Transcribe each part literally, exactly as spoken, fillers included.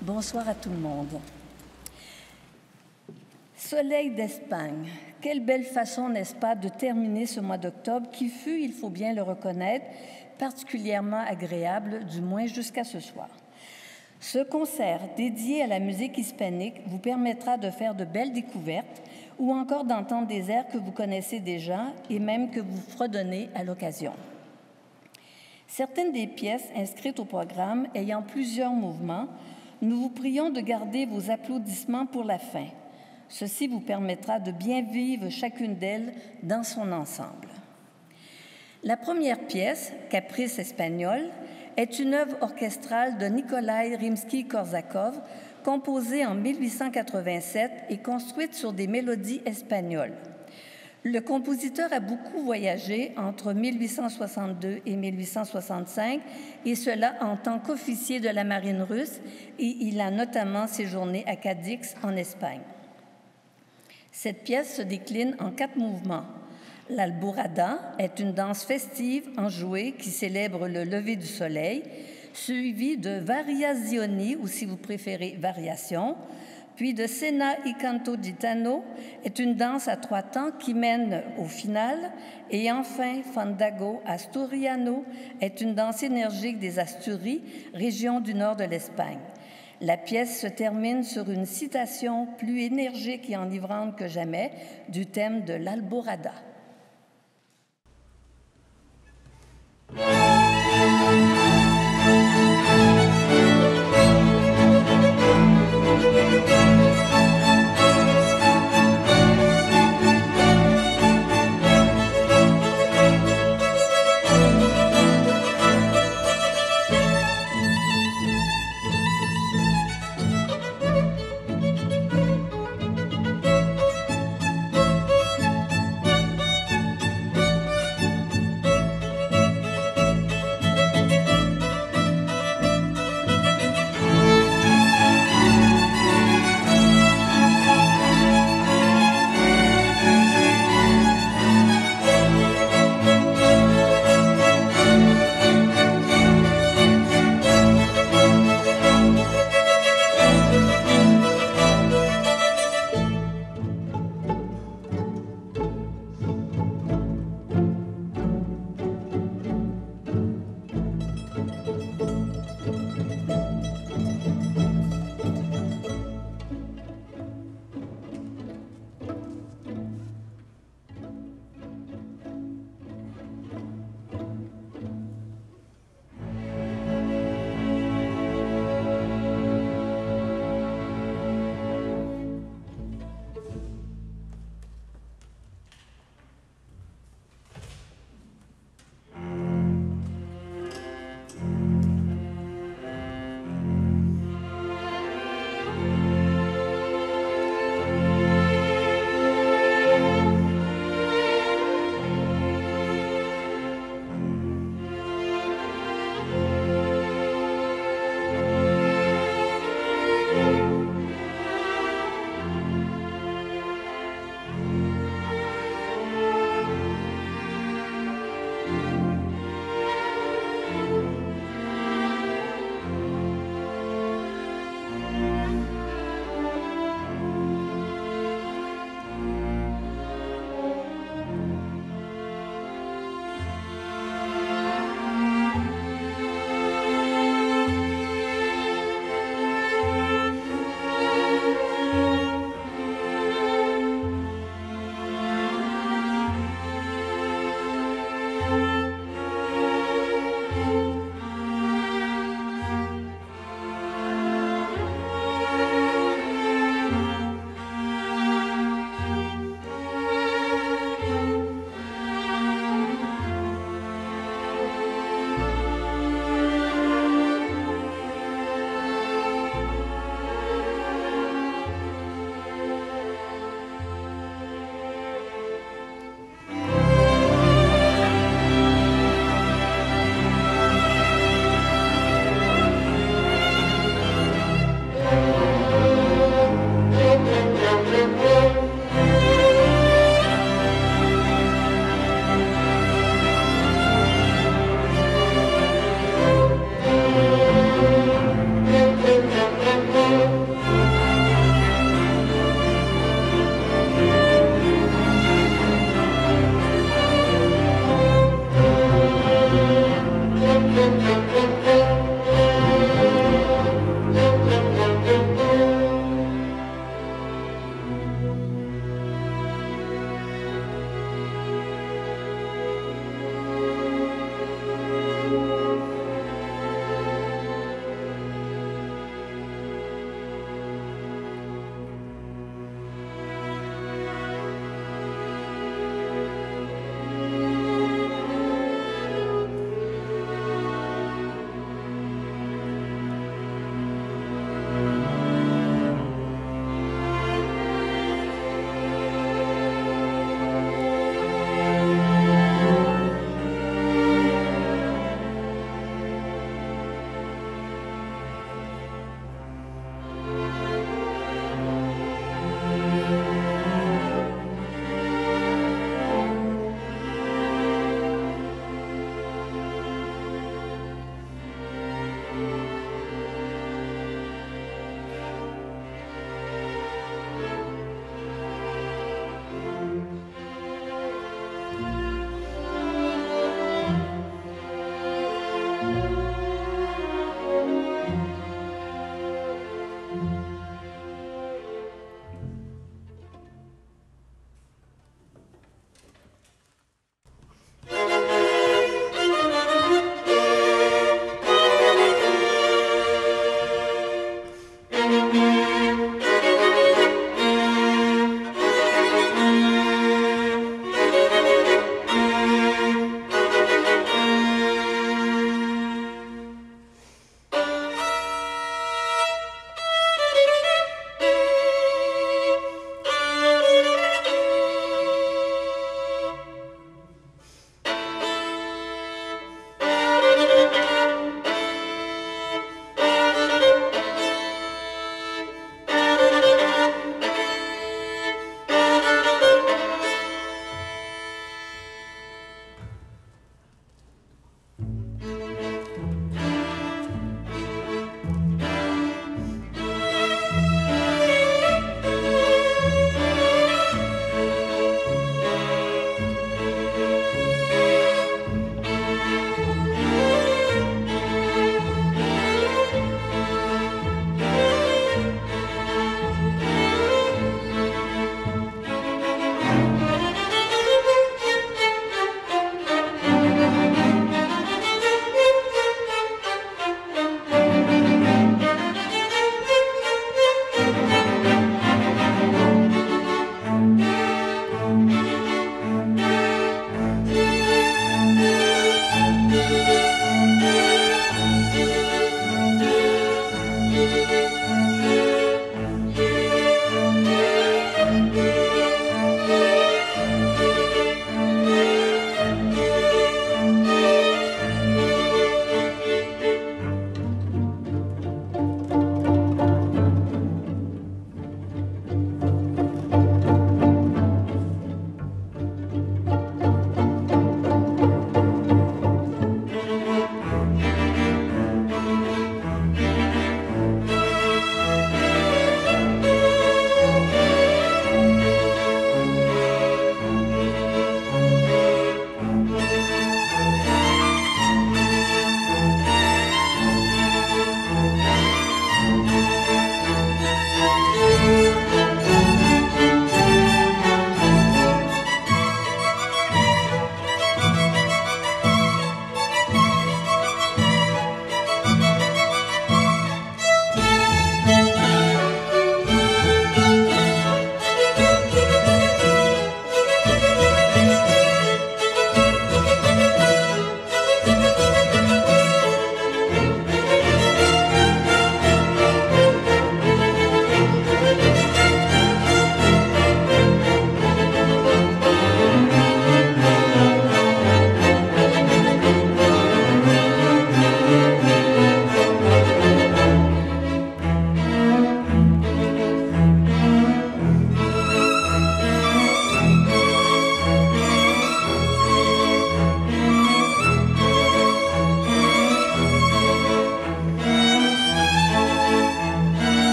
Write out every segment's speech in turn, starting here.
Bonsoir à tout le monde. Soleil d'Espagne, quelle belle façon, n'est-ce pas, de terminer ce mois d'octobre qui fut, il faut bien le reconnaître, particulièrement agréable, du moins jusqu'à ce soir. Ce concert dédié à la musique hispanique vous permettra de faire de belles découvertes ou encore d'entendre des airs que vous connaissez déjà et même que vous fredonnez à l'occasion. Certaines des pièces inscrites au programme ayant plusieurs mouvements, nous vous prions de garder vos applaudissements pour la fin. Ceci vous permettra de bien vivre chacune d'elles dans son ensemble. La première pièce, Caprice espagnol, est une œuvre orchestrale de Nikolai Rimsky-Korsakov, composée en mille huit cent quatre-vingt-sept et construite sur des mélodies espagnoles. Le compositeur a beaucoup voyagé entre mille huit cent soixante-deux et mille huit cent soixante-cinq, et cela en tant qu'officier de la marine russe, et il a notamment séjourné à Cadix, en Espagne. Cette pièce se décline en quatre mouvements. L'Alborada est une danse festive enjouée qui célèbre le lever du soleil, suivie de Variazioni, ou si vous préférez, Variation, puis de Cena y Canto Gitano est une danse à trois temps qui mène au final, et enfin Fandago Asturiano est une danse énergique des Asturies, région du nord de l'Espagne. La pièce se termine sur une citation plus énergique et enivrante que jamais du thème de l'Alborada.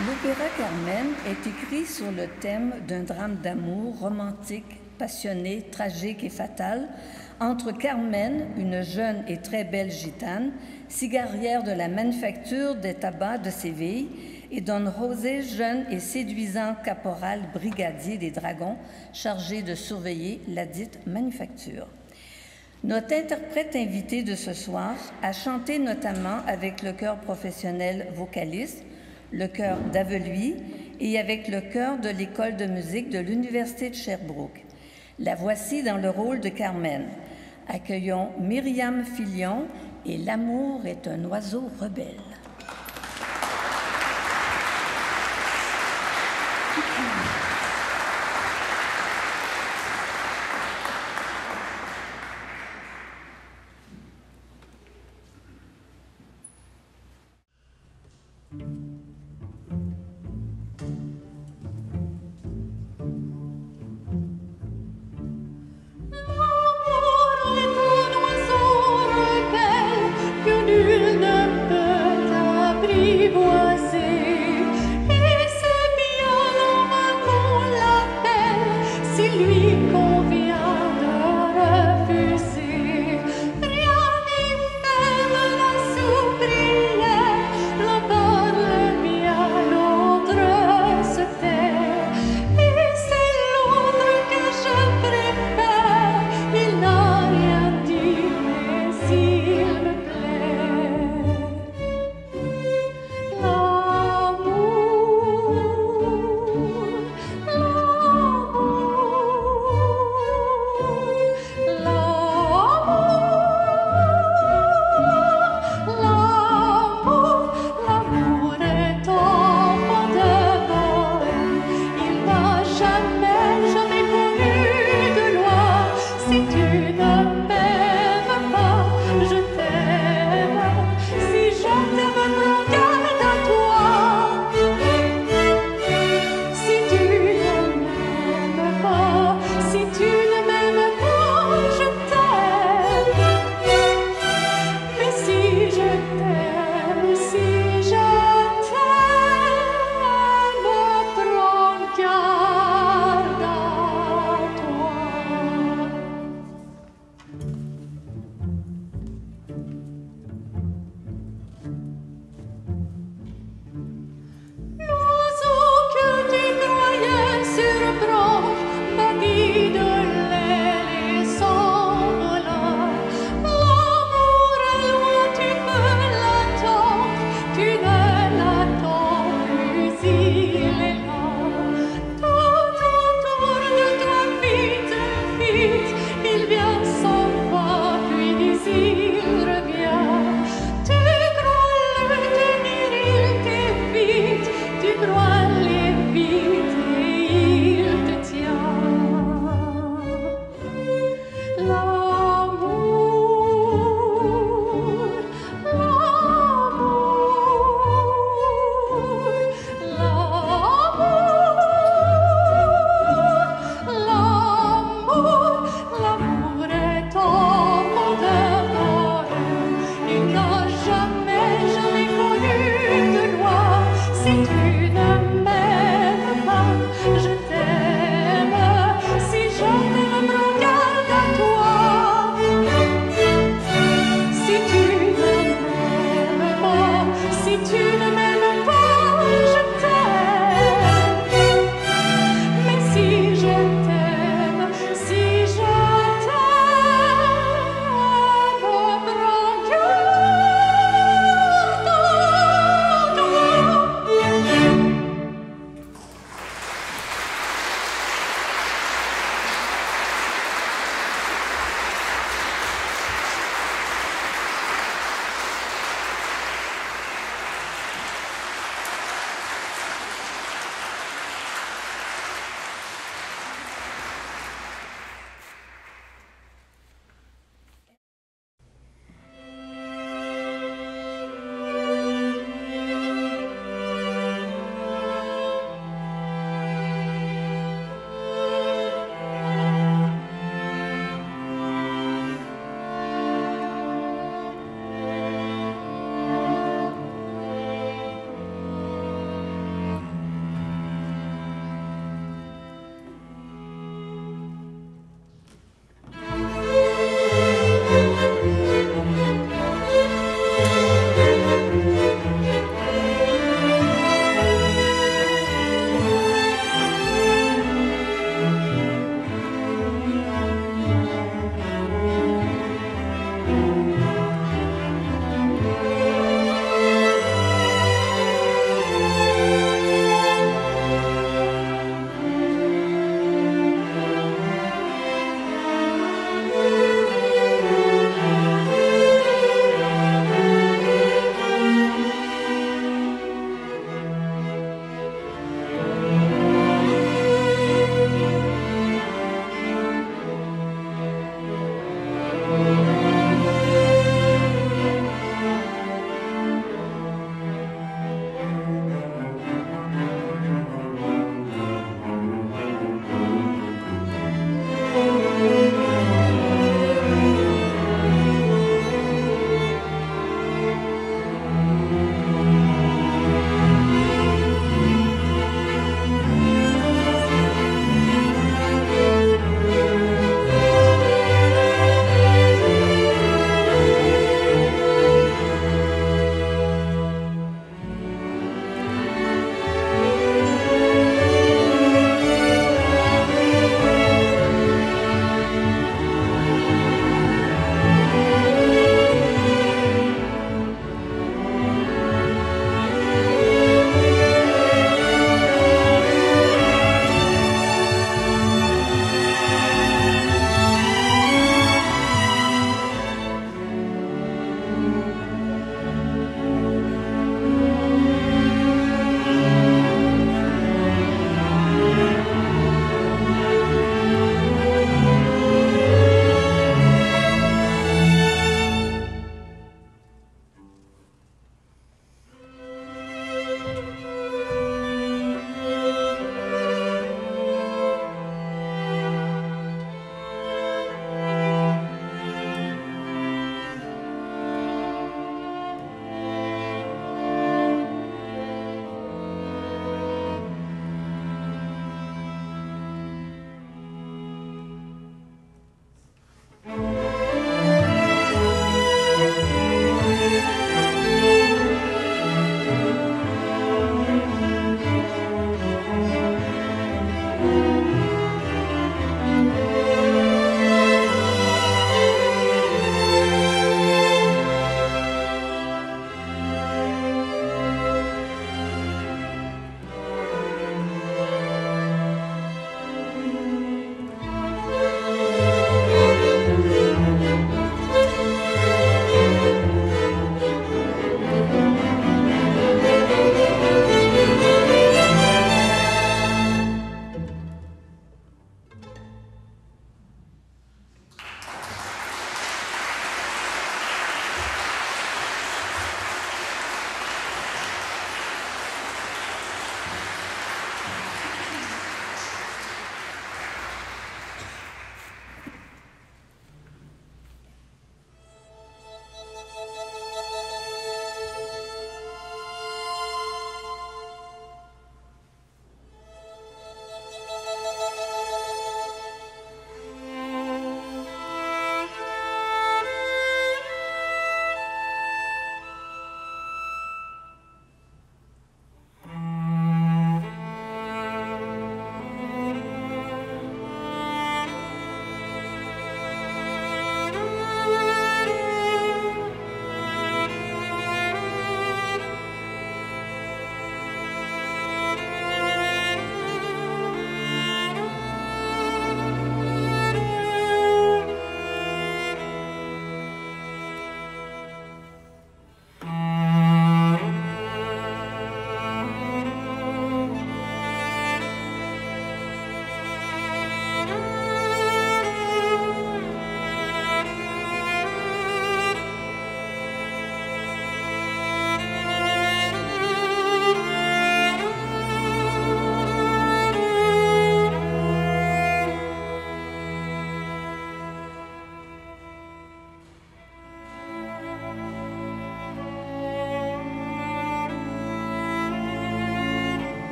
L'opéra Carmen est écrit sur le thème d'un drame d'amour romantique, passionné, tragique et fatal entre Carmen, une jeune et très belle gitane, cigarière de la manufacture des tabacs de Séville, et Don José, jeune et séduisant caporal brigadier des dragons, chargé de surveiller la dite manufacture. Notre interprète invité de ce soir a chanté notamment avec le chœur professionnel vocaliste, le chœur d'Aveluy et avec le chœur de l'école de musique de l'Université de Sherbrooke. La voici dans le rôle de Carmen. Accueillons Myriam Filion et L'amour est un oiseau rebelle. Que nul ne peut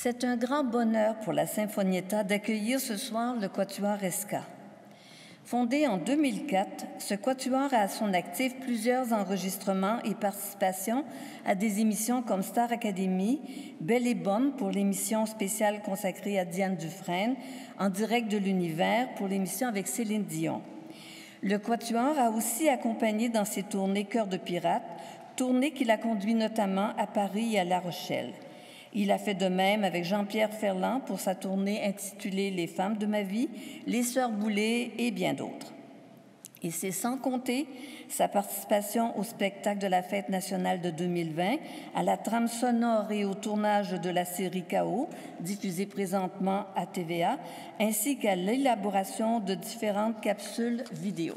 C'est un grand bonheur pour la Sinfonietta d'accueillir ce soir le Quatuor Esca. Fondé en deux mille quatre, ce quatuor a à son actif plusieurs enregistrements et participations à des émissions comme Star Academy, Belle et Bonne pour l'émission spéciale consacrée à Diane Dufresne, En direct de l'univers pour l'émission avec Céline Dion. Le quatuor a aussi accompagné dans ses tournées Cœur de pirate, tournée qu'il a conduit notamment à Paris et à La Rochelle. Il a fait de même avec Jean-Pierre Ferland pour sa tournée intitulée « Les femmes de ma vie », Les Sœurs Boulay et bien d'autres. Et c'est sans compter sa participation au spectacle de la Fête nationale de deux mille vingt, à la trame sonore et au tournage de la série K O, diffusée présentement à T V A, ainsi qu'à l'élaboration de différentes capsules vidéo.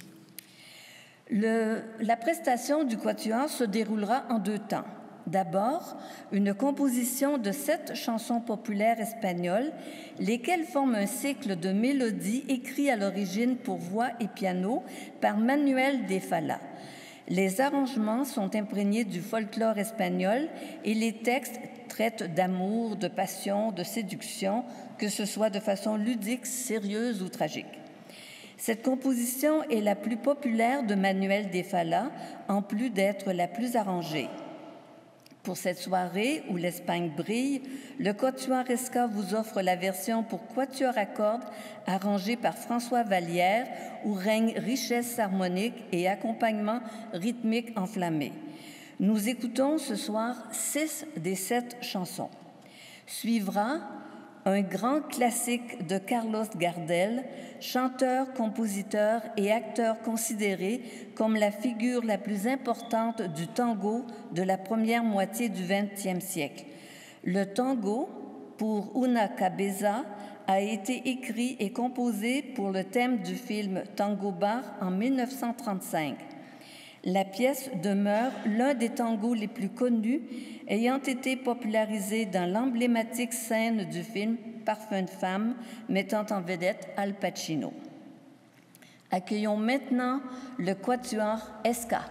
Le, la prestation du quatuor se déroulera en deux temps. D'abord, une composition de sept chansons populaires espagnoles, lesquelles forment un cycle de mélodies écrits à l'origine pour voix et piano par Manuel de Falla. Les arrangements sont imprégnés du folklore espagnol et les textes traitent d'amour, de passion, de séduction, que ce soit de façon ludique, sérieuse ou tragique. Cette composition est la plus populaire de Manuel de Falla, en plus d'être la plus arrangée. Pour cette soirée où l'Espagne brille, le Quatuor Esca vous offre la version pour quatuor à cordes arrangée par François Vallière où règne richesse harmonique et accompagnement rythmique enflammé. Nous écoutons ce soir six des sept chansons. Suivra un grand classique de Carlos Gardel, chanteur, compositeur et acteur considéré comme la figure la plus importante du tango de la première moitié du vingtième siècle. Le tango, pour Una Cabeza, a été écrit et composé pour le thème du film Tango Bar en mille neuf cent trente-cinq. La pièce demeure l'un des tangos les plus connus, ayant été popularisé dans l'emblématique scène du film Parfum de femme, mettant en vedette Al Pacino. Accueillons maintenant le Quatuor Esca.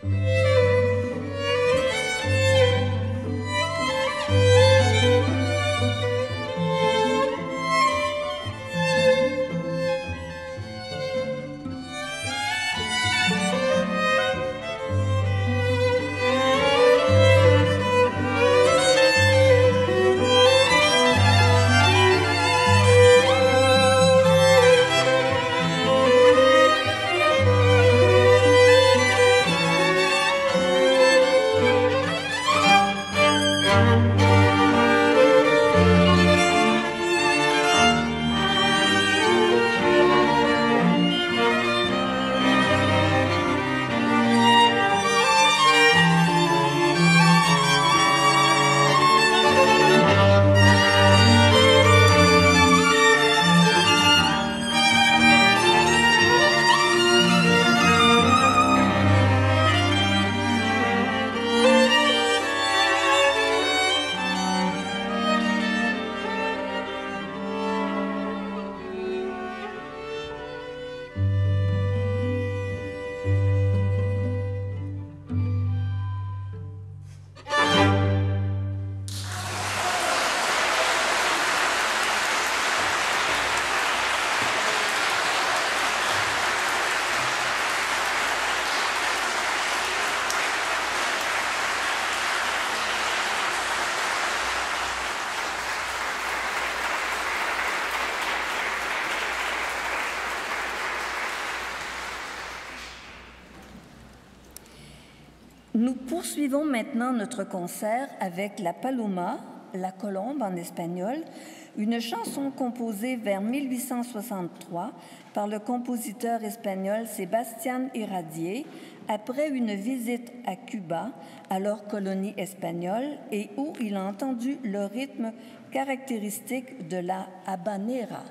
Nous poursuivons maintenant notre concert avec la Paloma, la colombe en espagnol, une chanson composée vers mille huit cent soixante-trois par le compositeur espagnol Sebastián Iradier après une visite à Cuba, alors colonie espagnole, et où il a entendu le rythme caractéristique de la habanera.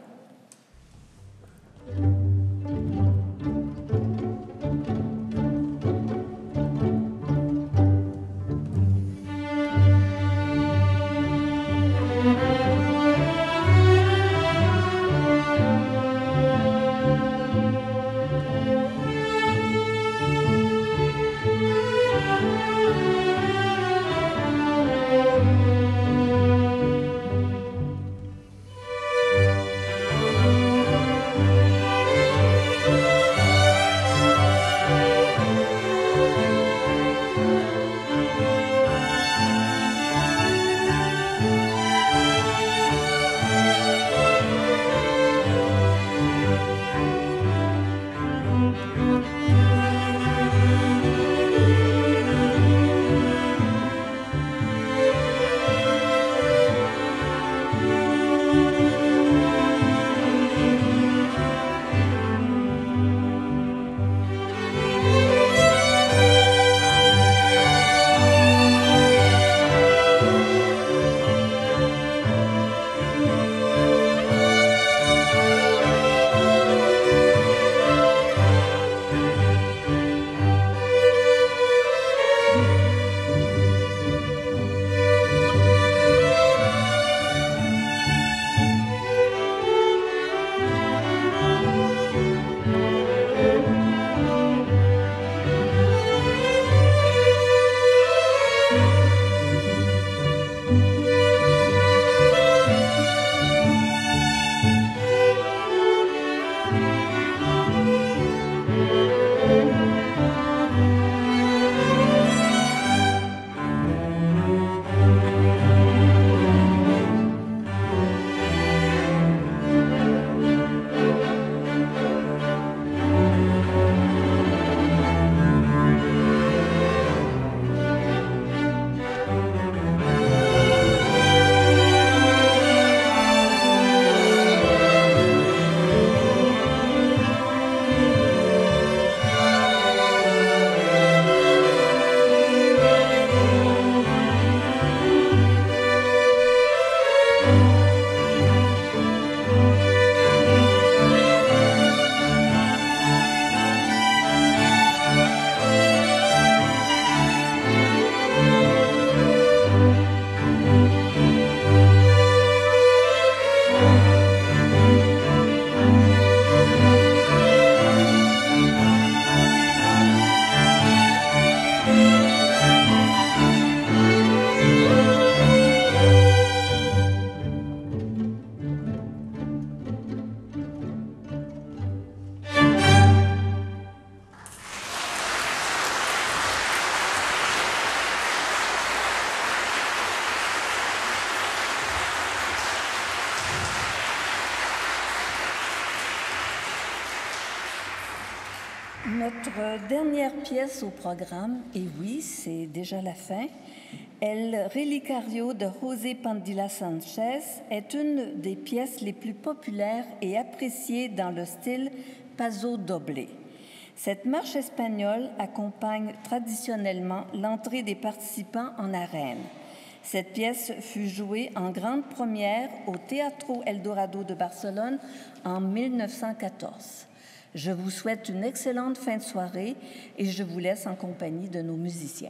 Thank you. Notre dernière pièce au programme, et oui, c'est déjà la fin, El Relicario de José Pandilla Sanchez est une des pièces les plus populaires et appréciées dans le style paso doble. Cette marche espagnole accompagne traditionnellement l'entrée des participants en arène. Cette pièce fut jouée en grande première au Teatro Eldorado de Barcelone en mille neuf cent quatorze. Je vous souhaite une excellente fin de soirée et je vous laisse en compagnie de nos musiciens.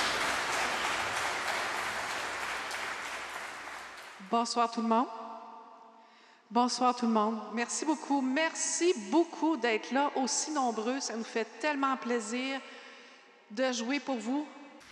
Bonsoir tout le monde. Bonsoir tout le monde. Merci beaucoup. Merci beaucoup d'être là, aussi nombreux. Ça nous fait tellement plaisir de jouer pour vous.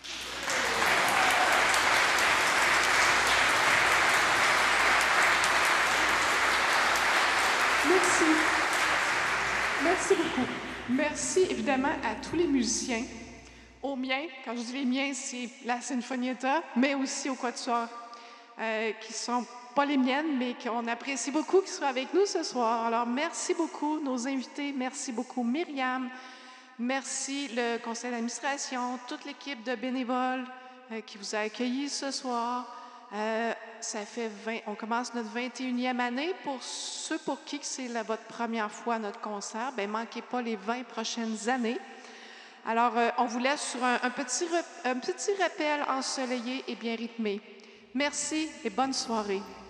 Merci. Merci beaucoup. Merci évidemment à tous les musiciens, aux miens, quand je dis les miens, c'est la Sinfonietta, mais aussi au Quatuor, euh, qui sont pas les miennes, mais qu'on apprécie beaucoup, qui soient avec nous ce soir. Alors, merci beaucoup, nos invités. Merci beaucoup, Myriam. Merci, le conseil d'administration, toute l'équipe de bénévoles euh, qui vous a accueillis ce soir. Euh, ça fait vingt, on commence notre vingt et unième année. Pour ceux pour qui c'est la, votre première fois à notre concert, bien, manquez pas les vingt prochaines années. Alors, euh, on vous laisse sur un, un, petit, un petit rappel ensoleillé et bien rythmé. Merci et bonne soirée.